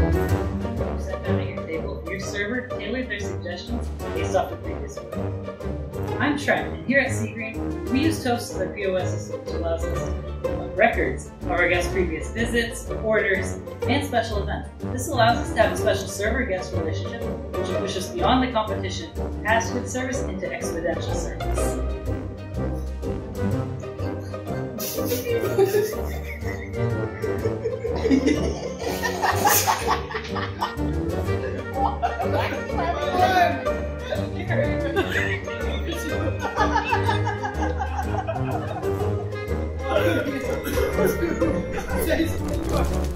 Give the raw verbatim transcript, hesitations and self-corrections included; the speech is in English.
Set down at your table, your server tailored their suggestions based off the previous one. I'm Trent, and here at Seagreen, we use Toast as our P O S system, which allows us to put records of our guests' previous visits, orders, and special events. This allows us to have a special server-guest relationship, which will push us beyond the competition, past good service into exponential service. Say something.